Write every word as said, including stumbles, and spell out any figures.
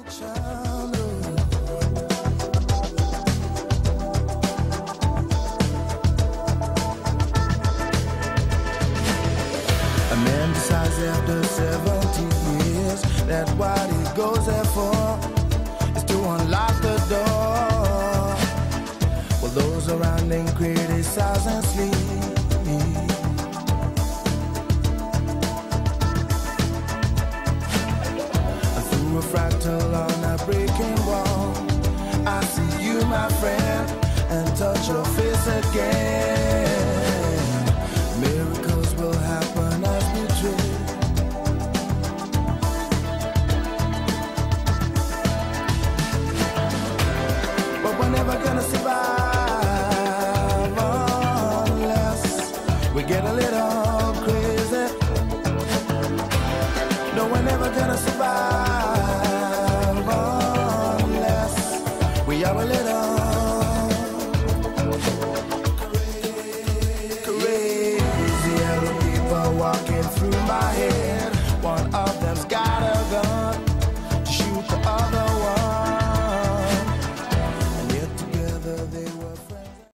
A man decides after seventy years that what he goes there for is to unlock the door. Well, those around him criticize and sleep. Through a fractal on a breaking wall, I see you, my friend, and touch your face again.